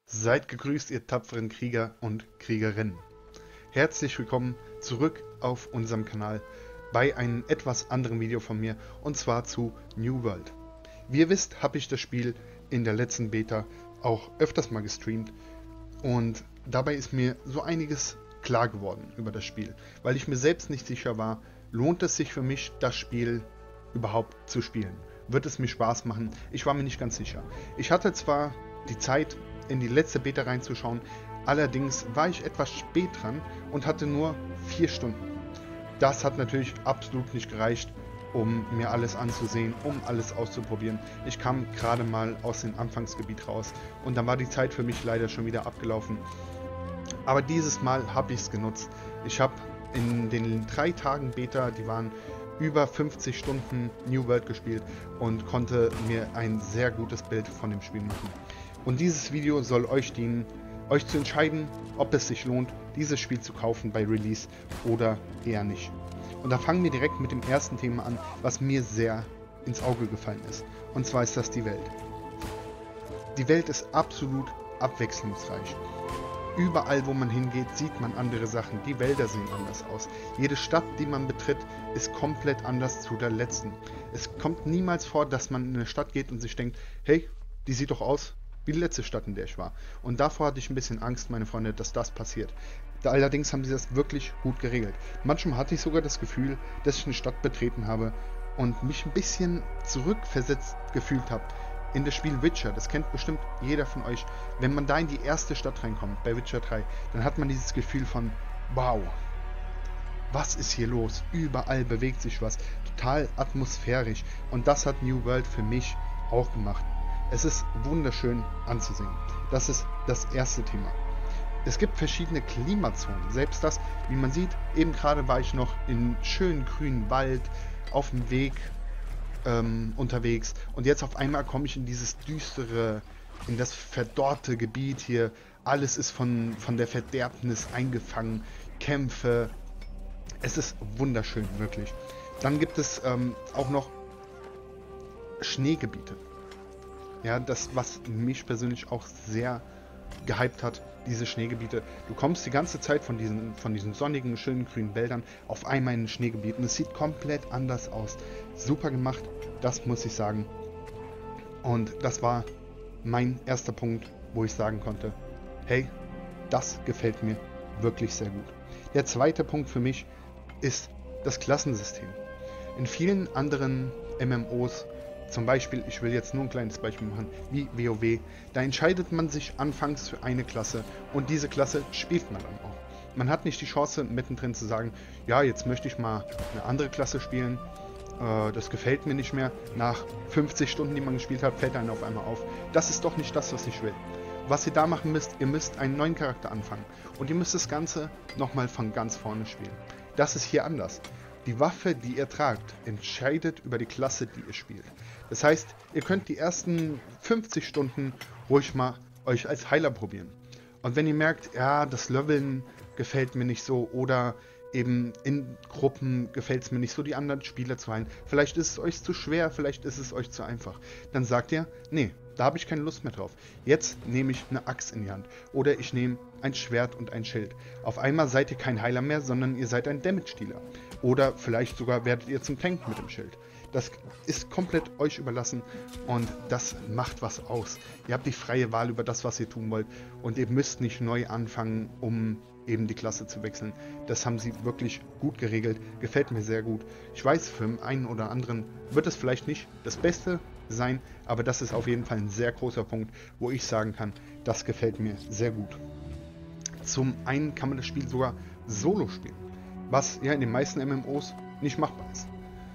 Seid gegrüßt, ihr tapferen Krieger und Kriegerinnen. Herzlich willkommen zurück auf unserem Kanal bei einem etwas anderen Video von mir, und zwar zu New World. Wie ihr wisst, habe ich das Spiel in der letzten Beta auch öfters mal gestreamt, und dabei ist mir so einiges klar geworden über das Spiel, weil ich mir selbst nicht sicher war, lohnt es sich für mich, das Spiel überhaupt zu spielen? Wird es mir Spaß machen? Ich war mir nicht ganz sicher. Ich hatte zwar die Zeit, in die letzte Beta reinzuschauen, allerdings war ich etwas spät dran und hatte nur 4 Stunden. Das hat natürlich absolut nicht gereicht, um mir alles anzusehen, um alles auszuprobieren. Ich kam gerade mal aus dem Anfangsgebiet raus und dann war die Zeit für mich leider schon wieder abgelaufen. Aber dieses Mal habe ich es genutzt. Ich habe in den 3 Tagen Beta, die waren über 50 Stunden New World gespielt und konnte mir ein sehr gutes Bild von dem Spiel machen. Und dieses Video soll euch dienen, euch zu entscheiden, ob es sich lohnt, dieses Spiel zu kaufen bei Release oder eher nicht. Und da fangen wir direkt mit dem ersten Thema an, was mir sehr ins Auge gefallen ist. Und zwar ist das die Welt. Die Welt ist absolut abwechslungsreich. Überall, wo man hingeht, sieht man andere Sachen. Die Wälder sehen anders aus. Jede Stadt, die man betritt, ist komplett anders zu der letzten. Es kommt niemals vor, dass man in eine Stadt geht und sich denkt, hey, die sieht doch aus wie die letzte Stadt, in der ich war. Und davor hatte ich ein bisschen Angst, meine Freunde, dass das passiert. Allerdings haben sie das wirklich gut geregelt. Manchmal hatte ich sogar das Gefühl, dass ich eine Stadt betreten habe und mich ein bisschen zurückversetzt gefühlt habe in das Spiel Witcher. Das kennt bestimmt jeder von euch. Wenn man da in die erste Stadt reinkommt, bei Witcher 3, dann hat man dieses Gefühl von, wow, was ist hier los? Überall bewegt sich was. Total atmosphärisch. Und das hat New World für mich auch gemacht. Es ist wunderschön anzusehen. Das ist das erste Thema. Es gibt verschiedene Klimazonen. Selbst das, wie man sieht, eben gerade war ich noch in schönen grünen Wald auf dem Weg unterwegs, und jetzt auf einmal komme ich in dieses düstere, in das verdorrte Gebiet hier. Alles ist von der Verderbnis eingefangen. Kämpfe. Es ist wunderschön, wirklich. Dann gibt es auch noch Schneegebiete. Ja, das, was mich persönlich auch sehr gehypt hat, diese Schneegebiete. Du kommst die ganze Zeit von diesen sonnigen, schönen grünen Wäldern auf einmal in ein Schneegebiet und es sieht komplett anders aus. Super gemacht, das muss ich sagen. Und das war mein erster Punkt, wo ich sagen konnte, hey, das gefällt mir wirklich sehr gut. Der zweite Punkt für mich ist das Klassensystem. In vielen anderen MMOs, zum Beispiel, ich will jetzt nur ein kleines Beispiel machen, wie WoW, da entscheidet man sich anfangs für eine Klasse und diese Klasse spielt man dann auch. Man hat nicht die Chance, mittendrin zu sagen, ja, jetzt möchte ich mal eine andere Klasse spielen, das gefällt mir nicht mehr. Nach 50 Stunden, die man gespielt hat, fällt einem auf einmal auf. Das ist doch nicht das, was ich will. Was ihr da machen müsst, ihr müsst einen neuen Charakter anfangen und ihr müsst das Ganze nochmal von ganz vorne spielen. Das ist hier anders. Die Waffe, die ihr tragt, entscheidet über die Klasse, die ihr spielt. Das heißt, ihr könnt die ersten 50 Stunden ruhig mal euch als Heiler probieren. Und wenn ihr merkt, ja, das Leveln gefällt mir nicht so, oder eben in Gruppen gefällt es mir nicht so, die anderen Spieler zu heilen, vielleicht ist es euch zu schwer, vielleicht ist es euch zu einfach, dann sagt ihr, nee, da habe ich keine Lust mehr drauf. Jetzt nehme ich eine Axt in die Hand oder ich nehme ein Schwert und ein Schild. Auf einmal seid ihr kein Heiler mehr, sondern ihr seid ein Damage-Dealer. Oder vielleicht sogar werdet ihr zum Tank mit dem Schild. Das ist komplett euch überlassen und das macht was aus. Ihr habt die freie Wahl über das, was ihr tun wollt, und ihr müsst nicht neu anfangen, um eben die Klasse zu wechseln. Das haben sie wirklich gut geregelt. Gefällt mir sehr gut. Ich weiß, für den einen oder anderen wird es vielleicht nicht das Beste sein, aber das ist auf jeden Fall ein sehr großer Punkt, wo ich sagen kann, das gefällt mir sehr gut. Zum einen kann man das Spiel sogar solo spielen, was ja in den meisten MMOs nicht machbar ist.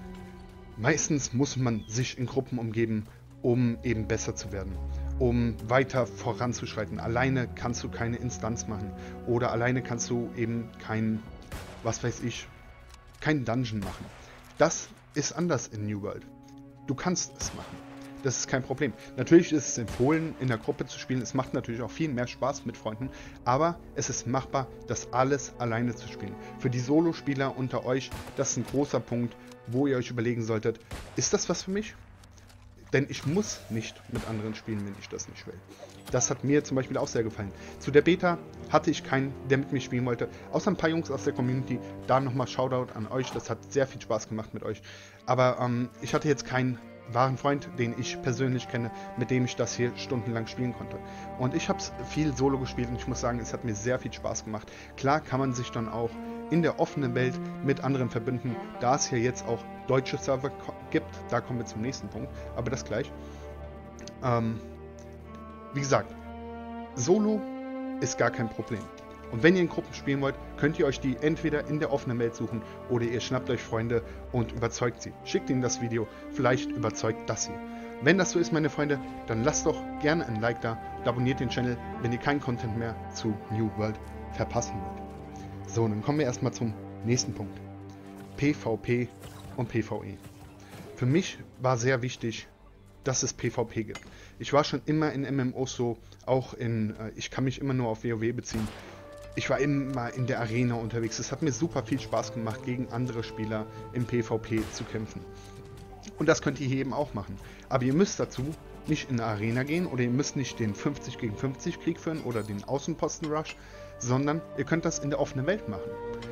Meistens muss man sich in Gruppen umgeben, um eben besser zu werden, um weiter voranzuschreiten. Alleine kannst du keine Instanz machen oder alleine kannst du eben kein, was weiß ich, kein Dungeon machen. Das ist anders in New World. Du kannst es machen. Das ist kein Problem. Natürlich ist es empfohlen, in der Gruppe zu spielen. Es macht natürlich auch viel mehr Spaß mit Freunden. Aber es ist machbar, das alles alleine zu spielen. Für die Solo-Spieler unter euch, das ist ein großer Punkt, wo ihr euch überlegen solltet, ist das was für mich? Denn ich muss nicht mit anderen spielen, wenn ich das nicht will. Das hat mir zum Beispiel auch sehr gefallen. Zu der Beta hatte ich keinen, der mit mir spielen wollte, außer ein paar Jungs aus der Community. Da nochmal Shoutout an euch, das hat sehr viel Spaß gemacht mit euch. Aber ich hatte jetzt keinen wahren Freund, den ich persönlich kenne, mit dem ich das hier stundenlang spielen konnte. Und ich habe es viel Solo gespielt und ich muss sagen, es hat mir sehr viel Spaß gemacht. Klar kann man sich dann auch in der offenen Welt mit anderen verbünden, da es hier jetzt auch deutsche Server gibt. Da kommen wir zum nächsten Punkt, aber das gleich. Wie gesagt, Solo ist gar kein Problem. Und wenn ihr in Gruppen spielen wollt, könnt ihr euch die entweder in der offenen Welt suchen oder ihr schnappt euch Freunde und überzeugt sie. Schickt ihnen das Video, vielleicht überzeugt das sie. Wenn das so ist, meine Freunde, dann lasst doch gerne ein Like da und abonniert den Channel, wenn ihr keinen Content mehr zu New World verpassen wollt. So, dann kommen wir erstmal zum nächsten Punkt. PvP und PvE. Für mich war sehr wichtig, dass es PvP gibt. Ich war schon immer in MMOs so, auch ich kann mich immer nur auf WoW beziehen. Ich war immer in der Arena unterwegs. Es hat mir super viel Spaß gemacht, gegen andere Spieler im PvP zu kämpfen. Und das könnt ihr hier eben auch machen. Aber ihr müsst dazu nicht in eine Arena gehen oder ihr müsst nicht den 50 gegen 50 Krieg führen oder den Außenposten-Rush, sondern ihr könnt das in der offenen Welt machen.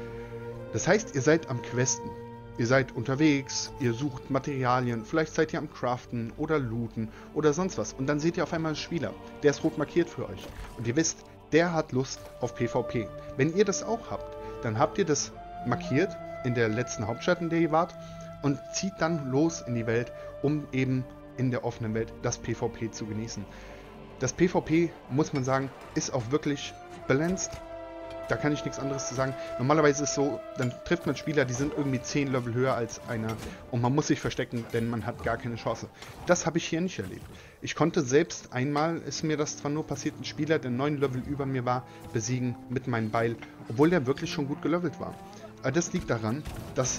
Das heißt, ihr seid am Questen. Ihr seid unterwegs, ihr sucht Materialien, vielleicht seid ihr am Craften oder Looten oder sonst was. Und dann seht ihr auf einmal einen Spieler, der ist rot markiert für euch. Und ihr wisst, der hat Lust auf PvP. Wenn ihr das auch habt, dann habt ihr das markiert in der letzten Hauptstadt, in der ihr wart, und zieht dann los in die Welt, um eben in der offenen Welt das PvP zu genießen. Das PvP, muss man sagen, ist auch wirklich balanced. Da kann ich nichts anderes zu sagen. Normalerweise ist es so, dann trifft man Spieler, die sind irgendwie 10 Level höher als einer und man muss sich verstecken, denn man hat gar keine Chance. Das habe ich hier nicht erlebt. Ich konnte selbst einmal, ist mir das zwar nur passiert, einen Spieler, der 9 Level über mir war, besiegen mit meinem Beil, obwohl der wirklich schon gut gelevelt war. Aber das liegt daran, dass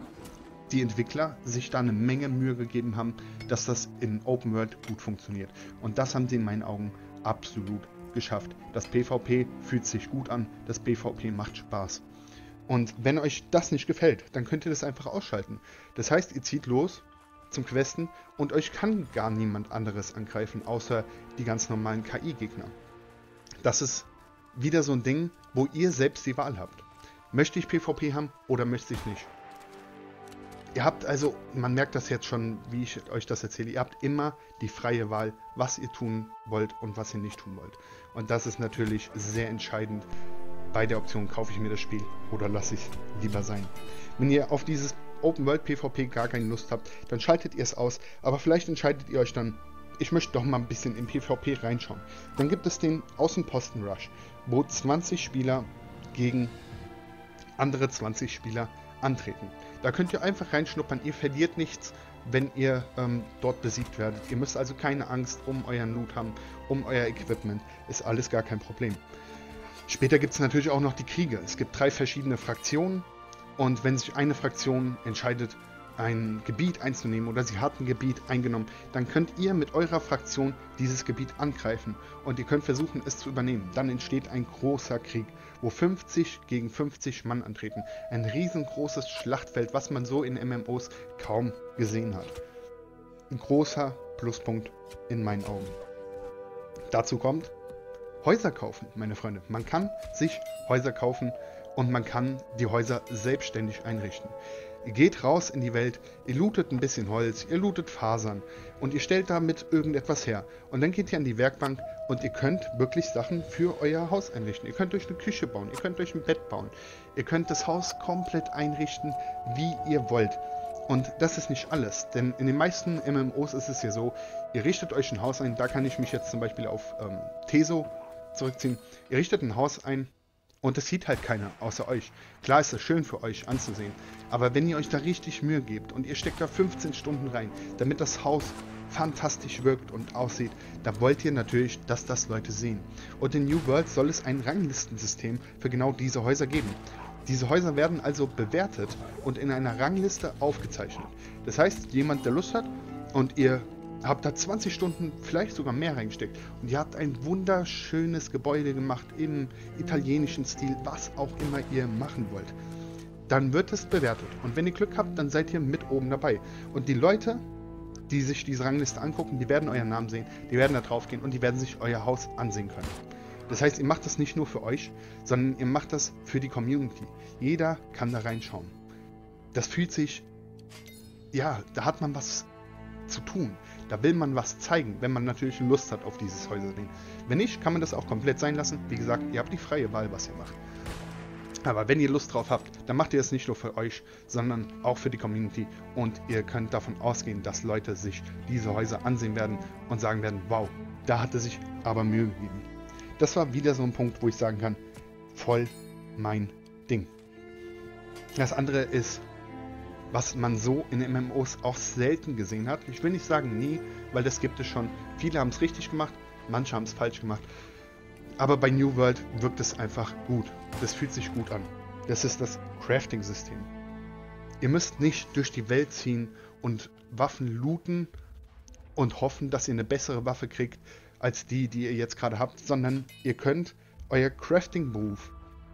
die Entwickler sich da eine Menge Mühe gegeben haben, dass das in Open World gut funktioniert. Und das haben sie in meinen Augen absolut geschafft. Das PvP fühlt sich gut an, das PvP macht Spaß. Und wenn euch das nicht gefällt, dann könnt ihr das einfach ausschalten. Das heißt, ihr zieht los zum Questen und euch kann gar niemand anderes angreifen, außer die ganz normalen KI-Gegner. Das ist wieder so ein Ding, wo ihr selbst die Wahl habt. Möchte ich PvP haben oder möchte ich nicht? Ihr habt also, man merkt das jetzt schon, wie ich euch das erzähle, ihr habt immer die freie Wahl, was ihr tun wollt und was ihr nicht tun wollt. Und das ist natürlich sehr entscheidend bei der Option, kaufe ich mir das Spiel oder lasse ich es lieber sein. Wenn ihr auf dieses Open World PvP gar keine Lust habt, dann schaltet ihr es aus, aber vielleicht entscheidet ihr euch dann, ich möchte doch mal ein bisschen in PvP reinschauen. Dann gibt es den Außenposten Rush, wo 20 Spieler gegen andere 20 Spieler antreten. Da könnt ihr einfach reinschnuppern, ihr verliert nichts, wenn ihr dort besiegt werdet. Ihr müsst also keine Angst um euren Loot haben, um euer Equipment, ist alles gar kein Problem. Später gibt es natürlich auch noch die Kriege. Es gibt 3 verschiedene Fraktionen und wenn sich eine Fraktion entscheidet, ein Gebiet einzunehmen oder sie hat ein Gebiet eingenommen, dann könnt ihr mit eurer Fraktion dieses Gebiet angreifen und ihr könnt versuchen, es zu übernehmen. Dann entsteht ein großer Krieg, wo 50 gegen 50 Mann antreten. Ein riesengroßes Schlachtfeld, was man so in MMOs kaum gesehen hat. Ein großer Pluspunkt in meinen Augen. Dazu kommt Häuser kaufen, meine Freunde. Man kann sich Häuser kaufen und man kann die Häuser selbstständig einrichten. Ihr geht raus in die Welt, ihr lootet ein bisschen Holz, ihr lootet Fasern und ihr stellt damit irgendetwas her. Und dann geht ihr an die Werkbank und ihr könnt wirklich Sachen für euer Haus einrichten. Ihr könnt euch eine Küche bauen, ihr könnt euch ein Bett bauen. Ihr könnt das Haus komplett einrichten, wie ihr wollt. Und das ist nicht alles, denn in den meisten MMOs ist es ja so, ihr richtet euch ein Haus ein, da kann ich mich jetzt zum Beispiel auf Teso zurückziehen. Ihr richtet ein Haus ein, und das sieht halt keiner, außer euch. Klar ist das schön für euch anzusehen, aber wenn ihr euch da richtig Mühe gebt und ihr steckt da 15 Stunden rein, damit das Haus fantastisch wirkt und aussieht, da wollt ihr natürlich, dass das Leute sehen. Und in New World soll es ein Ranglistensystem für genau diese Häuser geben. Diese Häuser werden also bewertet und in einer Rangliste aufgezeichnet. Das heißt, jemand, der Lust hat und ihr habt da 20 Stunden, vielleicht sogar mehr reingesteckt und ihr habt ein wunderschönes Gebäude gemacht im italienischen Stil, was auch immer ihr machen wollt. Dann wird es bewertet und wenn ihr Glück habt, dann seid ihr mit oben dabei. Und die Leute, die sich diese Rangliste angucken, die werden euren Namen sehen, die werden da drauf gehen und die werden sich euer Haus ansehen können. Das heißt, ihr macht das nicht nur für euch, sondern ihr macht das für die Community. Jeder kann da reinschauen. Das fühlt sich, ja, da hat man was zu tun. Da will man was zeigen, wenn man natürlich Lust hat auf dieses Häuserding. Wenn nicht, kann man das auch komplett sein lassen. Wie gesagt, ihr habt die freie Wahl, was ihr macht. Aber wenn ihr Lust drauf habt, dann macht ihr es nicht nur für euch, sondern auch für die Community. Und ihr könnt davon ausgehen, dass Leute sich diese Häuser ansehen werden und sagen werden, wow, da hat er sich aber Mühe gegeben. Das war wieder so ein Punkt, wo ich sagen kann, voll mein Ding. Das andere ist, was man so in MMOs auch selten gesehen hat. Ich will nicht sagen nie, weil das gibt es schon. Viele haben es richtig gemacht, manche haben es falsch gemacht. Aber bei New World wirkt es einfach gut. Das fühlt sich gut an. Das ist das Crafting-System. Ihr müsst nicht durch die Welt ziehen und Waffen looten und hoffen, dass ihr eine bessere Waffe kriegt als die ihr jetzt gerade habt, sondern ihr könnt euer Crafting-Beruf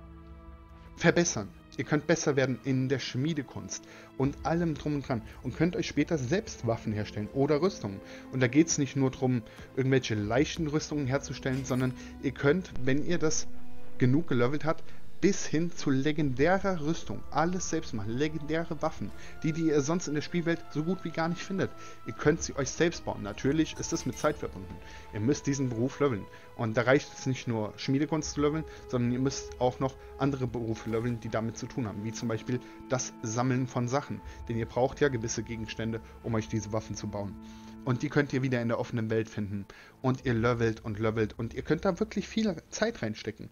verbessern. Ihr könnt besser werden in der Schmiedekunst und allem drum und dran und könnt euch später selbst Waffen herstellen oder Rüstungen. Und da geht es nicht nur darum, irgendwelche leichten Rüstungen herzustellen, sondern ihr könnt, wenn ihr das genug gelevelt habt, bis hin zu legendärer Rüstung, alles selbst machen, legendäre Waffen, die ihr sonst in der Spielwelt so gut wie gar nicht findet. Ihr könnt sie euch selbst bauen. Natürlich ist das mit Zeit verbunden. Ihr müsst diesen Beruf leveln. Und da reicht es nicht nur Schmiedekunst zu leveln, sondern ihr müsst auch noch andere Berufe leveln, die damit zu tun haben, wie zum Beispiel das Sammeln von Sachen. Denn ihr braucht ja gewisse Gegenstände, um euch diese Waffen zu bauen. Und die könnt ihr wieder in der offenen Welt finden. Und ihr levelt und ihr könnt da wirklich viel Zeit reinstecken.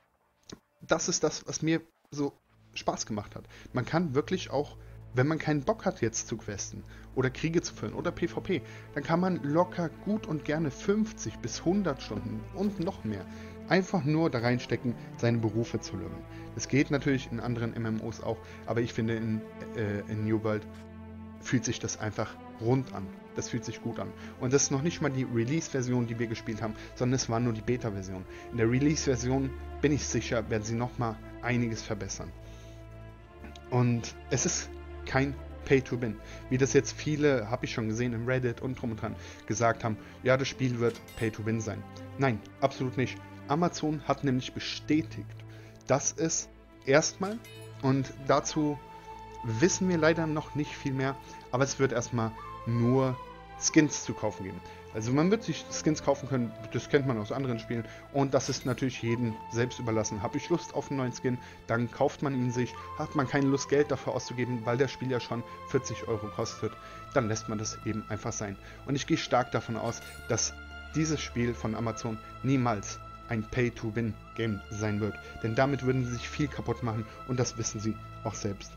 Das ist das, was mir so Spaß gemacht hat. Man kann wirklich auch, wenn man keinen Bock hat jetzt zu questen oder Kriege zu führen oder PvP, dann kann man locker gut und gerne 50 bis 100 Stunden und noch mehr einfach nur da reinstecken, seine Berufe zu leveln. Das geht natürlich in anderen MMOs auch, aber ich finde in New World fühlt sich das einfach rund an. Das fühlt sich gut an. Und das ist noch nicht mal die Release-Version, die wir gespielt haben, sondern es war nur die Beta-Version. In der Release-Version bin ich sicher, werden sie nochmal einiges verbessern. Und es ist kein Pay-to-Win. Wie das jetzt viele, habe ich schon gesehen im Reddit und drum und dran, gesagt haben, ja, das Spiel wird Pay-to-Win sein. Nein, absolut nicht. Amazon hat nämlich bestätigt, dass es erstmal, und dazu wissen wir leider noch nicht viel mehr, aber es wird erstmal nur Skins zu kaufen geben. Also man wird sich Skins kaufen können, das kennt man aus anderen Spielen und das ist natürlich jedem selbst überlassen. Habe ich Lust auf einen neuen Skin, dann kauft man ihn sich. Hat man keine Lust, Geld dafür auszugeben, weil das Spiel ja schon 40 Euro kostet, dann lässt man das eben einfach sein. Und ich gehe stark davon aus, dass dieses Spiel von Amazon niemals ein Pay-to-Win-Game sein wird. Denn damit würden sie sich viel kaputt machen und das wissen sie auch selbst.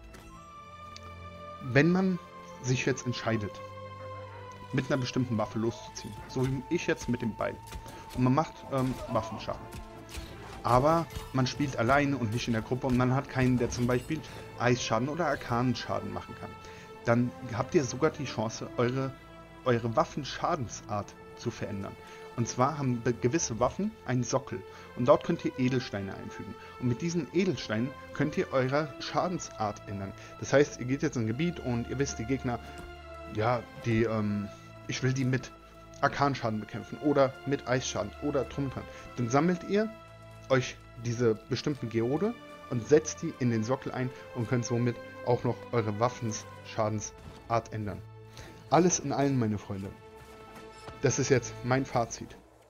Wenn man sich jetzt entscheidet, mit einer bestimmten Waffe loszuziehen, so wie ich jetzt mit dem Beil, und man macht Waffenschaden, aber man spielt alleine und nicht in der Gruppe und man hat keinen, der zum Beispiel Eisschaden oder Arkanenschaden machen kann, dann habt ihr sogar die Chance, eure Waffenschadensart zu verändern. Und zwar haben gewisse Waffen einen Sockel und dort könnt ihr Edelsteine einfügen. Und mit diesen Edelsteinen könnt ihr eure Schadensart ändern. Das heißt, ihr geht jetzt in ein Gebiet und ihr wisst, die Gegner, ja, ich will die mit Arkanschaden bekämpfen oder mit Eisschaden oder drum dran. Dann sammelt ihr euch diese bestimmten Geode und setzt die in den Sockel ein und könnt somit auch noch eure Waffenschadensart ändern. Alles in allem, meine Freunde. Das ist jetzt mein Fazit.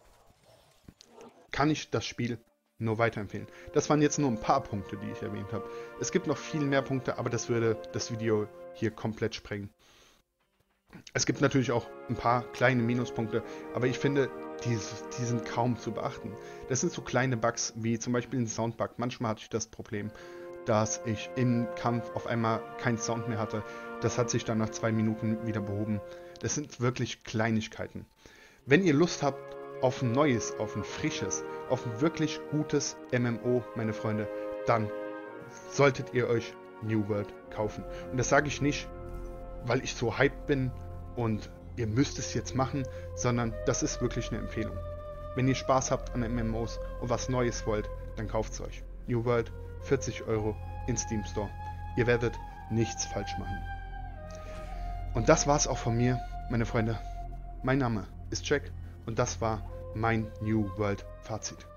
Kann ich das Spiel nur weiterempfehlen. Das waren jetzt nur ein paar Punkte, die ich erwähnt habe. Es gibt noch viel mehr Punkte, aber das würde das Video hier komplett sprengen. Es gibt natürlich auch ein paar kleine Minuspunkte, aber ich finde, die sind kaum zu beachten. Das sind so kleine Bugs, wie zum Beispiel ein Soundbug. Manchmal hatte ich das Problem, dass ich im Kampf auf einmal keinen Sound mehr hatte. Das hat sich dann nach 2 Minuten wieder behoben. Das sind wirklich Kleinigkeiten. Wenn ihr Lust habt auf ein neues, auf ein frisches, auf ein wirklich gutes MMO, meine Freunde, dann solltet ihr euch New World kaufen. Und das sage ich nicht, weil ich so hyped bin und ihr müsst es jetzt machen, sondern das ist wirklich eine Empfehlung. Wenn ihr Spaß habt an MMOs und was Neues wollt, dann kauft es euch. New World, 40 Euro in Steam Store. Ihr werdet nichts falsch machen. Und das war's auch von mir. meine Freunde, mein Name ist Jack und das war mein New World Fazit.